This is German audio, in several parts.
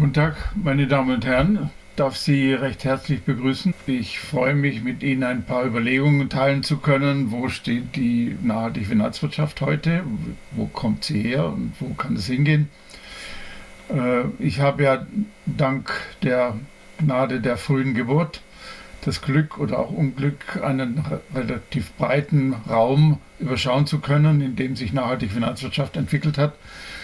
Guten Tag, meine Damen und Herren. Ich darf Sie recht herzlich begrüßen. Ich freue mich, mit Ihnen ein paar Überlegungen teilen zu können. Wo steht die nachhaltige Finanzwirtschaft heute? Wo kommt sie her und wo kann es hingehen? Ich habe ja dank der Gnade der frühen Geburt das Glück oder auch Unglück, einen relativ breiten Raum überschauen zu können, in dem sich nachhaltige Finanzwirtschaft entwickelt hat.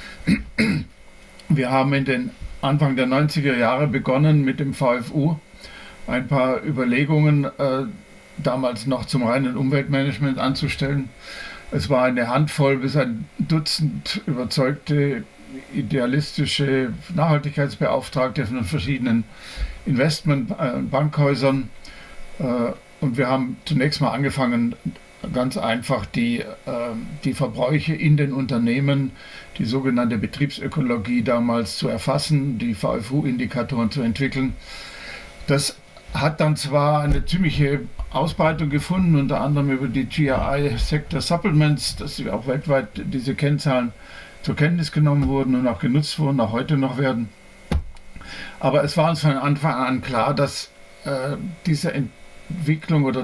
Wir haben in den Anfang der 90er Jahre begonnen mit dem VFU ein paar Überlegungen damals noch zum reinen Umweltmanagement anzustellen. Es war eine Handvoll bis ein Dutzend überzeugte idealistische Nachhaltigkeitsbeauftragte von verschiedenen Bankhäusern. Und wir haben zunächst mal angefangen, ganz einfach die Verbräuche in den Unternehmen, die sogenannte Betriebsökologie damals zu erfassen, die VFU-Indikatoren zu entwickeln. Das hat dann zwar eine ziemliche Ausbreitung gefunden, unter anderem über die GRI Sector Supplements, dass auch weltweit diese Kennzahlen zur Kenntnis genommen wurden und auch genutzt wurden, auch heute noch werden. Aber es war uns von Anfang an klar, dass diese Entwicklung oder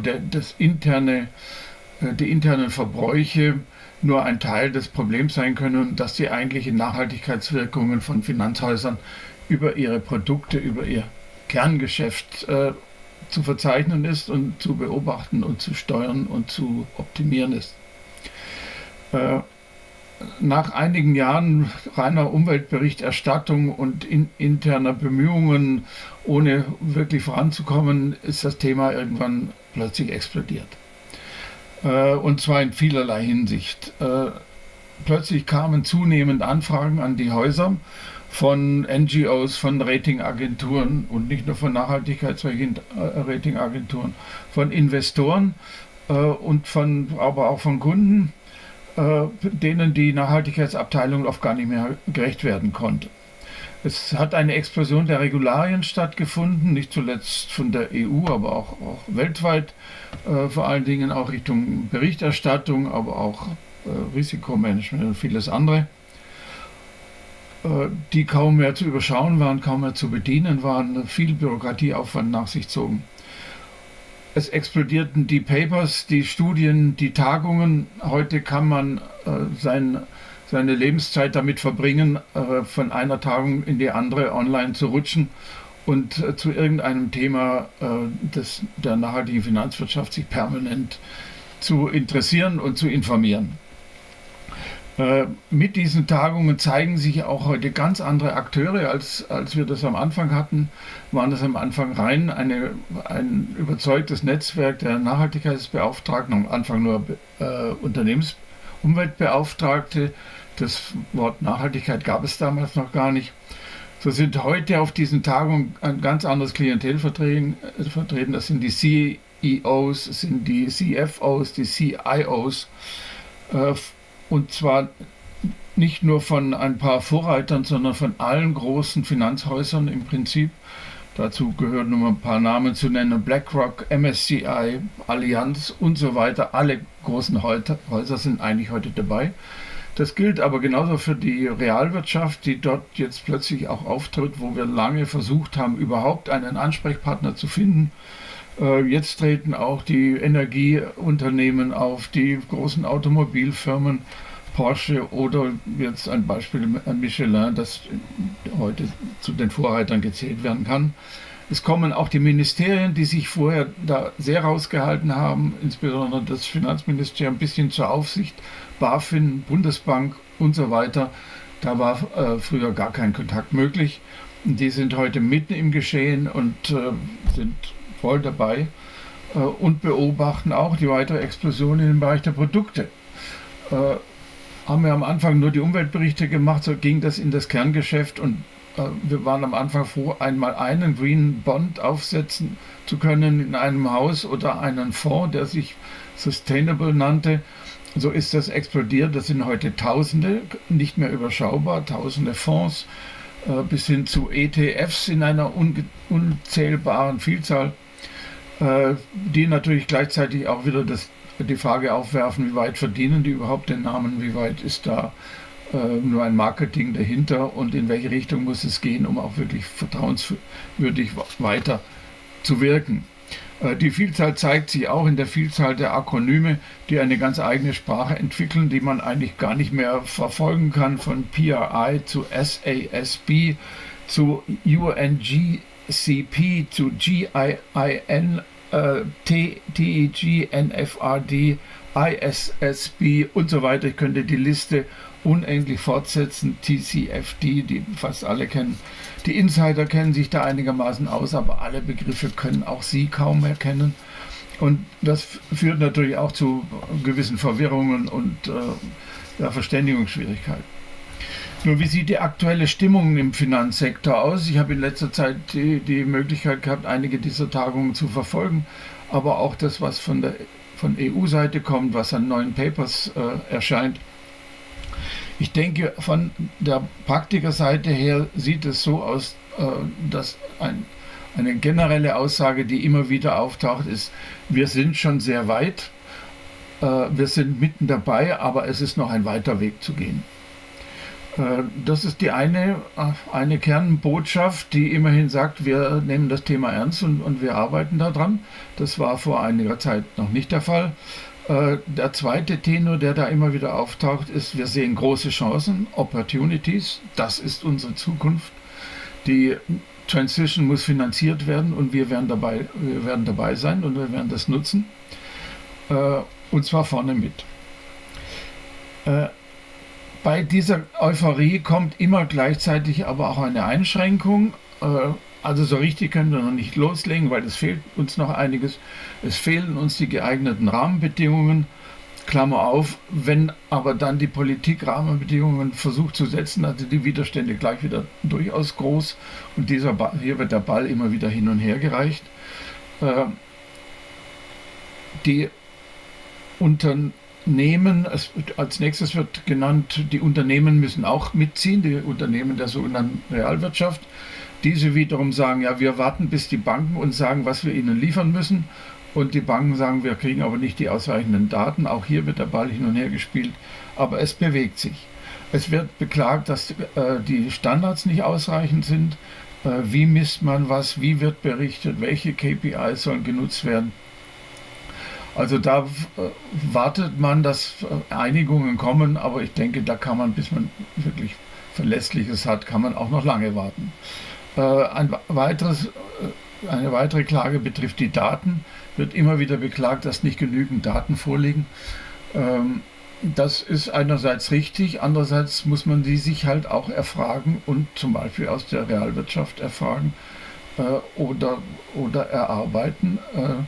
die internen Verbräuche nur ein Teil des Problems sein können und dass die eigentlichen Nachhaltigkeitswirkungen von Finanzhäusern über ihre Produkte, über ihr Kerngeschäft zu verzeichnen ist und zu beobachten und zu steuern und zu optimieren ist. Nach einigen Jahren reiner Umweltberichterstattung und interner Bemühungen, ohne wirklich voranzukommen, ist das Thema irgendwann plötzlich explodiert. Und zwar in vielerlei Hinsicht. Plötzlich kamen zunehmend Anfragen an die Häuser von NGOs, von Ratingagenturen und nicht nur von Nachhaltigkeitsratingagenturen, von Investoren und aber auch von Kunden, denen die Nachhaltigkeitsabteilung oft gar nicht mehr gerecht werden konnte. Es hat eine Explosion der Regularien stattgefunden, nicht zuletzt von der EU, aber auch weltweit, vor allen Dingen auch Richtung Berichterstattung, aber auch Risikomanagement und vieles andere, die kaum mehr zu überschauen waren, kaum mehr zu bedienen waren, viel Bürokratieaufwand nach sich zogen. Es explodierten die Papers, die Studien, die Tagungen. Heute kann man seine Lebenszeit damit verbringen, von einer Tagung in die andere online zu rutschen und zu irgendeinem Thema der nachhaltigen Finanzwirtschaft sich permanent zu interessieren und zu informieren. Mit diesen Tagungen zeigen sich auch heute ganz andere Akteure, als wir das am Anfang hatten. Waren das am Anfang rein ein überzeugtes Netzwerk der Nachhaltigkeitsbeauftragten, am Anfang nur Unternehmensumweltbeauftragte. Das Wort Nachhaltigkeit gab es damals noch gar nicht. So sind heute auf diesen Tagungen ein ganz anderes Klientel vertreten. Das sind die CEOs, das sind die CFOs, die CIOs. Und zwar nicht nur von ein paar Vorreitern, sondern von allen großen Finanzhäusern im Prinzip. Dazu gehören nur ein paar Namen zu nennen: BlackRock, MSCI, Allianz und so weiter. Alle großen Häuser sind eigentlich heute dabei. Das gilt aber genauso für die Realwirtschaft, die dort jetzt plötzlich auch auftritt, wo wir lange versucht haben, überhaupt einen Ansprechpartner zu finden. Jetzt treten auch die Energieunternehmen auf, die großen Automobilfirmen, Porsche oder jetzt ein Beispiel Michelin, das heute zu den Vorreitern gezählt werden kann. Es kommen auch die Ministerien, die sich vorher da sehr rausgehalten haben, insbesondere das Finanzministerium, ein bisschen zur Aufsicht, BaFin, Bundesbank und so weiter. Da war früher gar kein Kontakt möglich. Die sind heute mitten im Geschehen und sind voll dabei und beobachten auch die weitere Explosion in dem Bereich der Produkte. Haben wir am Anfang nur die Umweltberichte gemacht, so ging das in das Kerngeschäft und wir waren am Anfang froh, einmal einen Green Bond aufsetzen zu können in einem Haus oder einen Fonds, der sich Sustainable nannte. So ist das explodiert. Das sind heute Tausende, nicht mehr überschaubar, Tausende Fonds bis hin zu ETFs in einer unzählbaren Vielzahl, die natürlich gleichzeitig auch wieder die Frage aufwerfen, wie weit verdienen die überhaupt den Namen, wie weit ist da nur ein Marketing dahinter und in welche Richtung muss es gehen, um auch wirklich vertrauenswürdig weiter zu wirken. Die Vielzahl zeigt sich auch in der Vielzahl der Akronyme, die eine ganz eigene Sprache entwickeln, die man eigentlich gar nicht mehr verfolgen kann, von PRI zu SASB zu UNGCP zu GIIN, TEG, NFRD, ISSB und so weiter. Ich könnte die Liste unendlich fortsetzen. TCFD, die fast alle kennen. Die Insider kennen sich da einigermaßen aus, aber alle Begriffe können auch Sie kaum mehr kennen. Und das führt natürlich auch zu gewissen Verwirrungen und Verständigungsschwierigkeiten. Nur wie sieht die aktuelle Stimmung im Finanzsektor aus? Ich habe in letzter Zeit die Möglichkeit gehabt, einige dieser Tagungen zu verfolgen, aber auch das, was von EU-Seite kommt, was an neuen Papers erscheint. Ich denke, von der Praktikerseite her sieht es so aus, dass eine generelle Aussage, die immer wieder auftaucht, ist, wir sind schon sehr weit, wir sind mitten dabei, aber es ist noch ein weiter Weg zu gehen. Das ist die eine Kernbotschaft, die immerhin sagt, wir nehmen das Thema ernst und wir arbeiten daran. Das war vor einiger Zeit noch nicht der Fall. Der zweite Tenor, der da immer wieder auftaucht, ist, wir sehen große Chancen, Opportunities, das ist unsere Zukunft. Die Transition muss finanziert werden und wir werden dabei sein und wir werden das nutzen. Und zwar vorne mit. Bei dieser Euphorie kommt immer gleichzeitig aber auch eine Einschränkung. Also so richtig können wir noch nicht loslegen, weil es fehlt uns noch einiges. Es fehlen uns die geeigneten Rahmenbedingungen. Klammer auf, wenn aber dann die Politik Rahmenbedingungen versucht zu setzen, also die Widerstände gleich wieder durchaus groß und hier wird der Ball immer wieder hin und her gereicht. Die Unternehmen, als nächstes wird genannt, die Unternehmen müssen auch mitziehen, die Unternehmen der sogenannten Realwirtschaft. Diese wiederum sagen, ja, wir warten, bis die Banken uns sagen, was wir ihnen liefern müssen. Und die Banken sagen, wir kriegen aber nicht die ausreichenden Daten. Auch hier wird der Ball hin und her gespielt. Aber es bewegt sich. Es wird beklagt, dass die Standards nicht ausreichend sind. Wie misst man was? Wie wird berichtet? Welche KPIs sollen genutzt werden? Also da wartet man, dass Einigungen kommen. Aber ich denke, da kann man, bis man wirklich Verlässliches hat, kann man auch noch lange warten. Eine weitere Klage betrifft die Daten. Wird immer wieder beklagt, dass nicht genügend Daten vorliegen. Das ist einerseits richtig, andererseits muss man die sich halt auch erfragen und zum Beispiel aus der Realwirtschaft erfragen oder erarbeiten.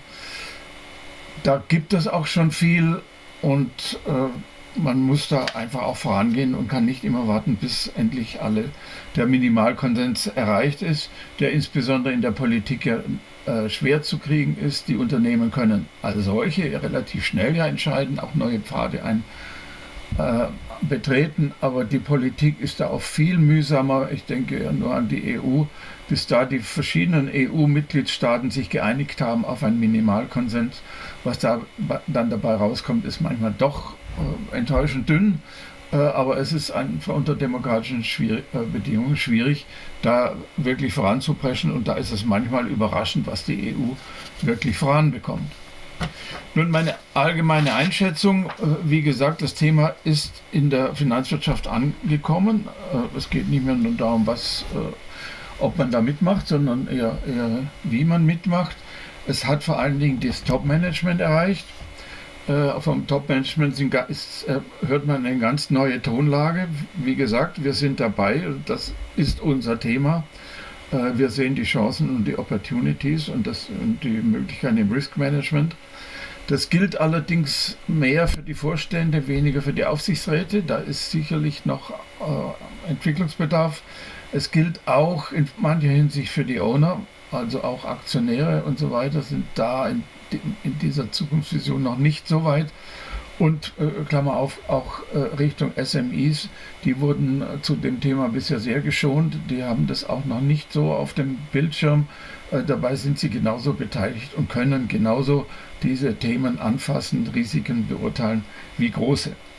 Da gibt es auch schon viel und man muss da einfach auch vorangehen und kann nicht immer warten, bis endlich der Minimalkonsens erreicht ist, der insbesondere in der Politik ja schwer zu kriegen ist. Die Unternehmen können als solche relativ schnell ja entscheiden, auch neue Pfade betreten, aber die Politik ist da auch viel mühsamer. Ich denke ja nur an die EU, bis da die verschiedenen EU-Mitgliedstaaten sich geeinigt haben auf einen Minimalkonsens. Was da dann dabei rauskommt, ist manchmal doch enttäuschend dünn, aber es ist unter demokratischen Bedingungen schwierig, da wirklich voranzupreschen und da ist es manchmal überraschend, was die EU wirklich voranbekommt. Nun meine allgemeine Einschätzung, wie gesagt, das Thema ist in der Finanzwirtschaft angekommen. Es geht nicht mehr nur darum, ob man da mitmacht, sondern eher wie man mitmacht. Es hat vor allen Dingen das Top-Management erreicht. Vom Top-Management hört man eine ganz neue Tonlage. Wie gesagt, wir sind dabei, das ist unser Thema. Wir sehen die Chancen und die Opportunities und die Möglichkeiten im Risk-Management. Das gilt allerdings mehr für die Vorstände, weniger für die Aufsichtsräte. Da ist sicherlich noch Entwicklungsbedarf. Es gilt auch in mancher Hinsicht für die Owner, also auch Aktionäre und so weiter sind da in dieser Zukunftsvision noch nicht so weit. Und Klammer auf, auch Richtung SMEs, die wurden zu dem Thema bisher sehr geschont. Die haben das auch noch nicht so auf dem Bildschirm. Dabei sind sie genauso beteiligt und können genauso diese Themen anfassen, Risiken beurteilen wie große.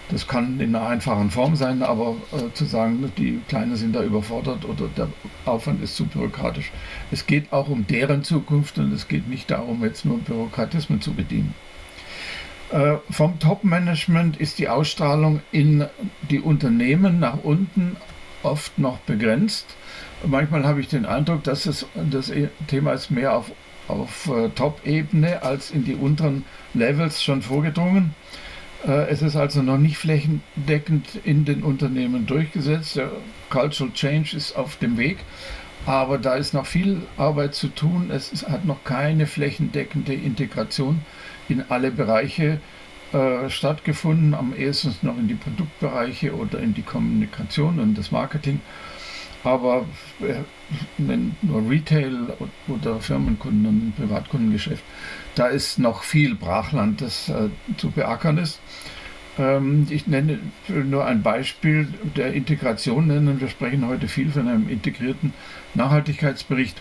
Das kann in einer einfachen Form sein, aber zu sagen, die Kleinen sind da überfordert oder der Aufwand ist zu bürokratisch. Es geht auch um deren Zukunft und es geht nicht darum, jetzt nur Bürokratismen zu bedienen. Vom Top-Management ist die Ausstrahlung in die Unternehmen nach unten oft noch begrenzt. Manchmal habe ich den Eindruck, dass das Thema ist mehr auf Top-Ebene als in die unteren Levels schon vorgedrungen. Es ist also noch nicht flächendeckend in den Unternehmen durchgesetzt. Der Cultural Change ist auf dem Weg, aber da ist noch viel Arbeit zu tun. Es hat noch keine flächendeckende Integration in alle Bereiche stattgefunden, am ehesten noch in die Produktbereiche oder in die Kommunikation und das Marketing. Aber wenn nur Retail oder Firmenkunden und Privatkundengeschäft, da ist noch viel Brachland, das zu beackern ist. Ich nenne nur ein Beispiel der Integration nennen. Wir sprechen heute viel von einem integrierten Nachhaltigkeitsbericht.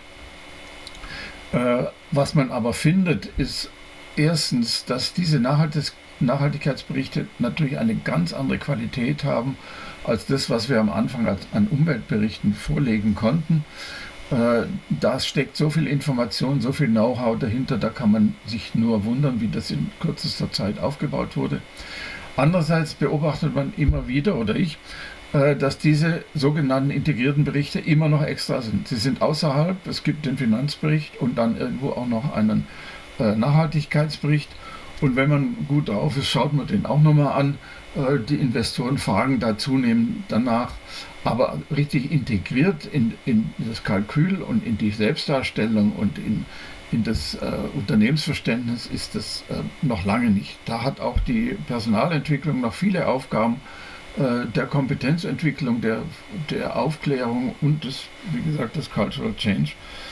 Was man aber findet, ist erstens, dass diese Nachhaltigkeitsberichte natürlich eine ganz andere Qualität haben als das, was wir am Anfang an Umweltberichten vorlegen konnten. Da steckt so viel Information, so viel Know-how dahinter, da kann man sich nur wundern, wie das in kürzester Zeit aufgebaut wurde. Andererseits beobachtet man immer wieder, oder ich, dass diese sogenannten integrierten Berichte immer noch extra sind. Sie sind außerhalb, es gibt den Finanzbericht und dann irgendwo auch noch einen Nachhaltigkeitsbericht. Und wenn man gut drauf ist, schaut man den auch nochmal an. Die Investoren fragen da zunehmend danach. Aber richtig integriert in das Kalkül und in die Selbstdarstellung und in das Unternehmensverständnis ist das noch lange nicht. Da hat auch die Personalentwicklung noch viele Aufgaben der Kompetenzentwicklung, der Aufklärung und wie gesagt, das Cultural Change,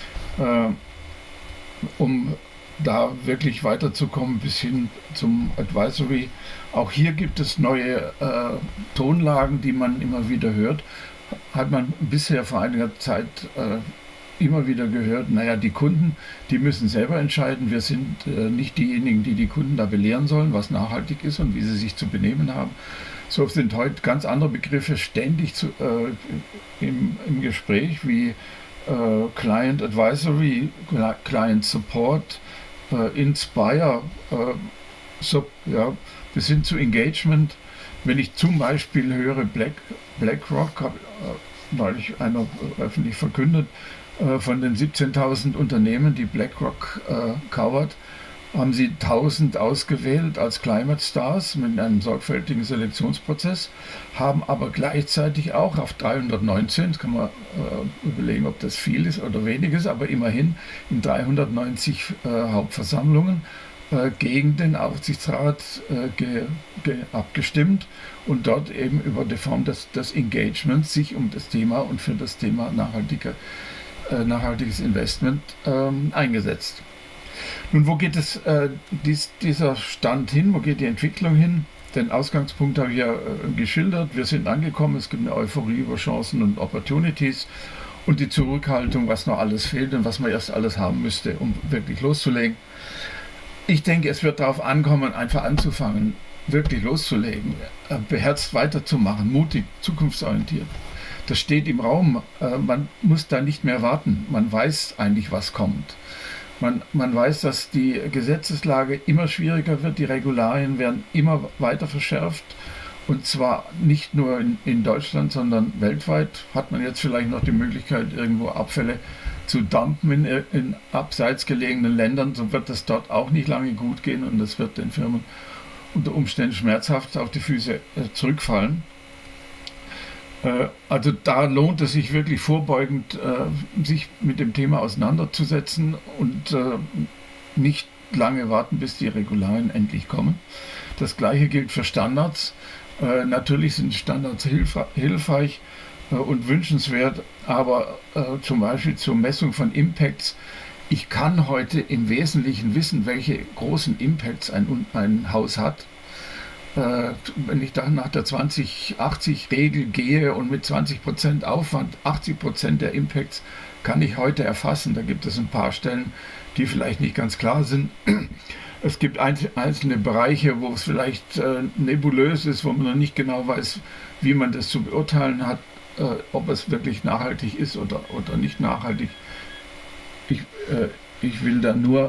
um da wirklich weiterzukommen bis hin zum Advisory. Auch hier gibt es neue Tonlagen, die man immer wieder hört. Hat man bisher vor einiger Zeit immer wieder gehört, naja, die Kunden, die müssen selber entscheiden. Wir sind nicht diejenigen, die die Kunden da belehren sollen, was nachhaltig ist und wie sie sich zu benehmen haben. So sind heute ganz andere Begriffe ständig im Gespräch, wie Client Advisory, Client Support, Inspire, bis hin zu Engagement. Wenn ich zum Beispiel höre, BlackRock, hat neulich einer öffentlich verkündet, von den 17.000 Unternehmen, die BlackRock covert, haben sie 1.000 ausgewählt als Climate Stars mit einem sorgfältigen Selektionsprozess, haben aber gleichzeitig auch auf 319, das kann man überlegen, ob das viel ist oder wenig ist, aber immerhin in 390 Hauptversammlungen gegen den Aufsichtsrat abgestimmt und dort eben über die Form des Engagements sich um das Thema und für das Thema nachhaltiges Investment eingesetzt. Nun, wo geht dieser Stand hin? Wo geht die Entwicklung hin? Den Ausgangspunkt habe ich ja geschildert. Wir sind angekommen, es gibt eine Euphorie über Chancen und Opportunities und die Zurückhaltung, was noch alles fehlt und was man erst alles haben müsste, um wirklich loszulegen. Ich denke, es wird darauf ankommen, einfach anzufangen, wirklich loszulegen, beherzt weiterzumachen, mutig, zukunftsorientiert. Das steht im Raum. Man muss da nicht mehr warten. Man weiß eigentlich, was kommt. Man weiß, dass die Gesetzeslage immer schwieriger wird, die Regularien werden immer weiter verschärft und zwar nicht nur in Deutschland, sondern weltweit. Hat man jetzt vielleicht noch die Möglichkeit, irgendwo Abfälle zu dumpen in abseits gelegenen Ländern, so wird das dort auch nicht lange gut gehen und das wird den Firmen unter Umständen schmerzhaft auf die Füße zurückfallen. Also da lohnt es sich wirklich vorbeugend, sich mit dem Thema auseinanderzusetzen und nicht lange warten, bis die Regularien endlich kommen. Das Gleiche gilt für Standards. Natürlich sind Standards hilfreich und wünschenswert, aber zum Beispiel zur Messung von Impacts. Ich kann heute im Wesentlichen wissen, welche großen Impacts ein Haus hat. Wenn ich dann nach der 20-80-Regel gehe und mit 20% Aufwand 80% der Impacts kann ich heute erfassen. Da gibt es ein paar Stellen, die vielleicht nicht ganz klar sind. Es gibt einzelne Bereiche, wo es vielleicht nebulös ist, wo man noch nicht genau weiß, wie man das zu beurteilen hat, ob es wirklich nachhaltig ist oder nicht nachhaltig. Ich will da nur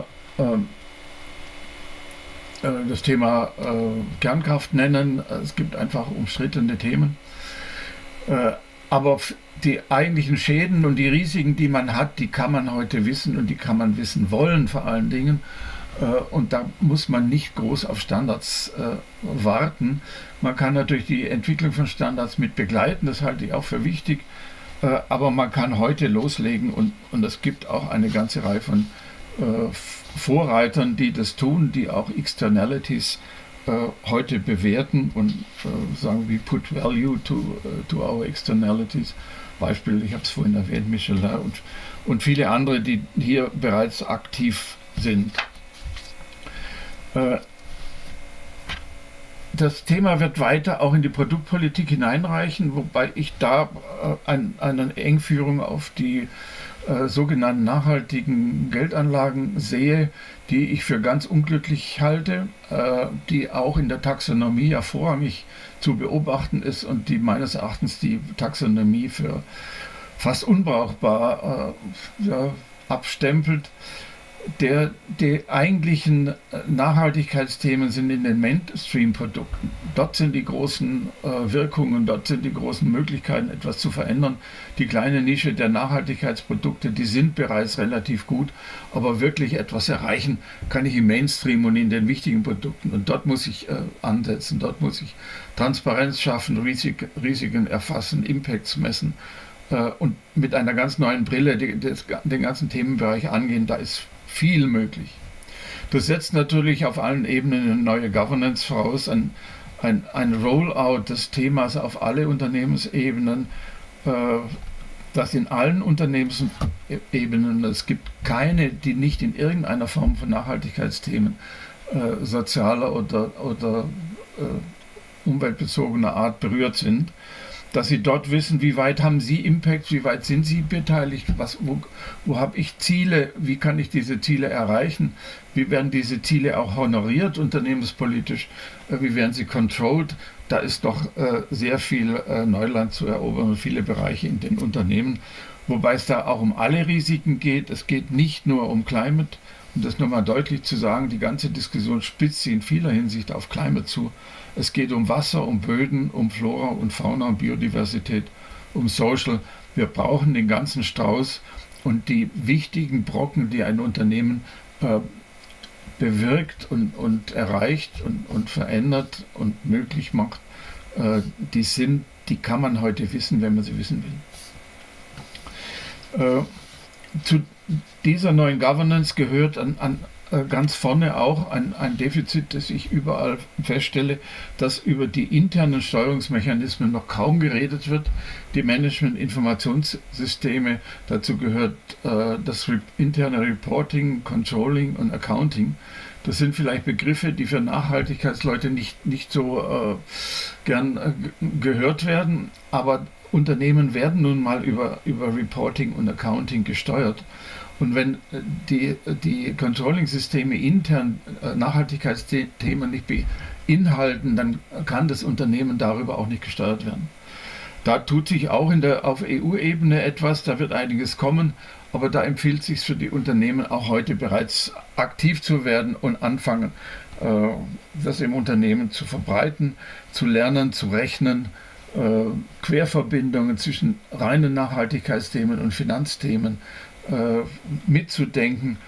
das Thema Kernkraft nennen. Es gibt einfach umstrittene Themen. Aber die eigentlichen Schäden und die Risiken, die man hat, die kann man heute wissen und die kann man wissen wollen vor allen Dingen. Und da muss man nicht groß auf Standards warten. Man kann natürlich die Entwicklung von Standards mit begleiten, das halte ich auch für wichtig. Aber man kann heute loslegen und es gibt auch eine ganze Reihe von Vorreitern, die das tun, die auch Externalities heute bewerten und sagen, we put value to our externalities. Beispiel, ich habe es vorhin erwähnt, Michelin und viele andere, die hier bereits aktiv sind. Das Thema wird weiter auch in die Produktpolitik hineinreichen, wobei ich da eine Engführung auf die sogenannten nachhaltigen Geldanlagen sehe, die ich für ganz unglücklich halte, die auch in der Taxonomie ja vorrangig zu beobachten ist und die meines Erachtens die Taxonomie für fast unbrauchbar abstempelt. Die eigentlichen Nachhaltigkeitsthemen sind in den Mainstream-Produkten. Dort sind die großen Wirkungen, dort sind die großen Möglichkeiten, etwas zu verändern. Die kleine Nische der Nachhaltigkeitsprodukte, die sind bereits relativ gut, aber wirklich etwas erreichen kann ich im Mainstream und in den wichtigen Produkten. Und dort muss ich ansetzen, dort muss ich Transparenz schaffen, Risiken erfassen, Impacts messen und mit einer ganz neuen Brille den ganzen Themenbereich angehen. Da ist viel möglich. Das setzt natürlich auf allen Ebenen eine neue Governance voraus, ein Rollout des Themas auf alle Unternehmensebenen, das in allen Unternehmensebenen, es gibt keine, die nicht in irgendeiner Form von Nachhaltigkeitsthemen sozialer oder umweltbezogener Art berührt sind, dass sie dort wissen, wie weit haben sie Impact, wie weit sind sie beteiligt, wo habe ich Ziele, wie kann ich diese Ziele erreichen, wie werden diese Ziele auch honoriert unternehmenspolitisch, wie werden sie controlled. Da ist doch sehr viel Neuland zu erobern und viele Bereiche in den Unternehmen, wobei es da auch um alle Risiken geht. Es geht nicht nur um Climate, um das nochmal deutlich zu sagen, die ganze Diskussion spitzt sie in vieler Hinsicht auf Climate zu. Es geht um Wasser, um Böden, um Flora und Fauna und Biodiversität, um Social. Wir brauchen den ganzen Strauß und die wichtigen Brocken, die ein Unternehmen bewirkt und erreicht und verändert und möglich macht, die kann man heute wissen, wenn man sie wissen will. Zu dieser neuen Governance gehört ganz vorne auch ein Defizit, das ich überall feststelle, dass über die internen Steuerungsmechanismen noch kaum geredet wird. Die Management-Informationssysteme, dazu gehört das interne Reporting, Controlling und Accounting. Das sind vielleicht Begriffe, die für Nachhaltigkeitsleute nicht so gern gehört werden, aber Unternehmen werden nun mal über Reporting und Accounting gesteuert. Und wenn die Controlling-Systeme intern Nachhaltigkeitsthemen nicht beinhalten, dann kann das Unternehmen darüber auch nicht gesteuert werden. Da tut sich auch auf EU-Ebene etwas, da wird einiges kommen, aber da empfiehlt es sich für die Unternehmen auch heute bereits aktiv zu werden und anfangen, das im Unternehmen zu verbreiten, zu lernen, zu rechnen, Querverbindungen zwischen reinen Nachhaltigkeitsthemen und Finanzthemen mitzudenken,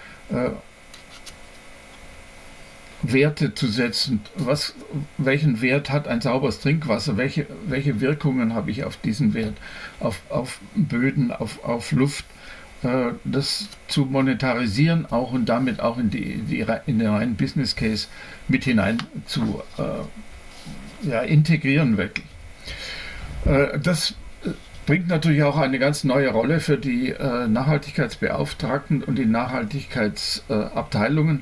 Werte zu setzen. Welchen Wert hat ein sauberes Trinkwasser? Welche Wirkungen habe ich auf diesen Wert, auf Böden, auf Luft? Das zu monetarisieren auch und damit auch in den reinen Business Case mit hinein zu integrieren wirklich. Das bringt natürlich auch eine ganz neue Rolle für die Nachhaltigkeitsbeauftragten und die Nachhaltigkeitsabteilungen.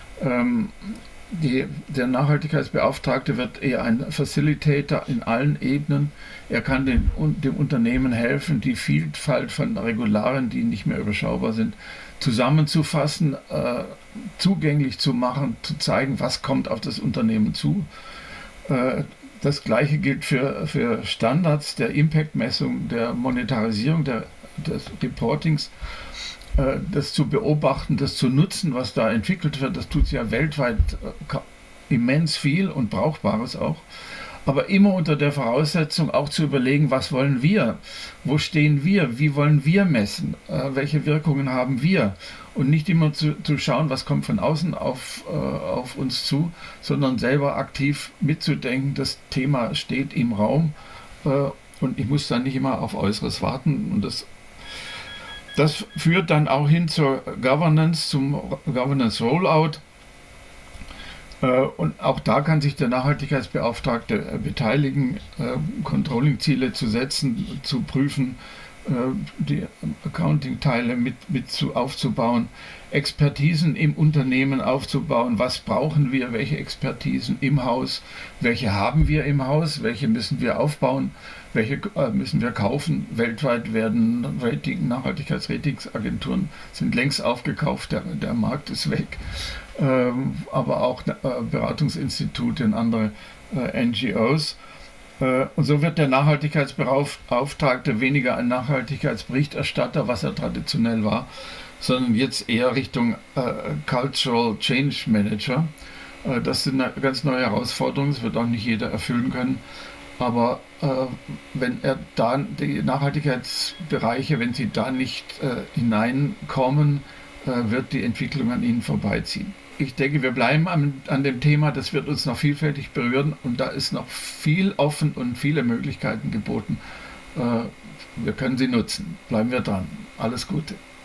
Der Nachhaltigkeitsbeauftragte wird eher ein Facilitator in allen Ebenen. Er kann dem Unternehmen helfen, die Vielfalt von Regularien, die nicht mehr überschaubar sind, zusammenzufassen, zugänglich zu machen, zu zeigen, was kommt auf das Unternehmen zu. Das Gleiche gilt für Standards der Impact-Messung, der Monetarisierung, des Reportings, das zu beobachten, das zu nutzen, was da entwickelt wird. Das tut ja weltweit immens viel und Brauchbares auch. Aber immer unter der Voraussetzung auch zu überlegen, was wollen wir, wo stehen wir, wie wollen wir messen, welche Wirkungen haben wir. Und nicht immer zu schauen, was kommt von außen auf uns zu, sondern selber aktiv mitzudenken, das Thema steht im Raum und ich muss dann nicht immer auf Äußeres warten. Und das führt dann auch hin zur Governance, zum Governance Rollout. Und auch da kann sich der Nachhaltigkeitsbeauftragte beteiligen, Controlling-Ziele zu setzen, zu prüfen, die Accounting-Teile mit aufzubauen, Expertisen im Unternehmen aufzubauen. Was brauchen wir, welche Expertisen im Haus, welche haben wir im Haus, welche müssen wir aufbauen, welche müssen wir kaufen. Weltweit werden Nachhaltigkeitsratingsagenturen sind längst aufgekauft, der Markt ist weg. Aber auch Beratungsinstitute und andere NGOs. Und so wird der Nachhaltigkeitsbeauftragte weniger ein Nachhaltigkeitsberichterstatter, was er traditionell war, sondern jetzt eher Richtung Cultural Change Manager. Das sind ganz neue Herausforderungen, das wird auch nicht jeder erfüllen können. Aber wenn er da die Nachhaltigkeitsbereiche, wenn sie da nicht hineinkommen, wird die Entwicklung an ihnen vorbeiziehen. Ich denke, wir bleiben an dem Thema, das wird uns noch vielfältig berühren und da ist noch viel offen und viele Möglichkeiten geboten. Wir können sie nutzen. Bleiben wir dran. Alles Gute.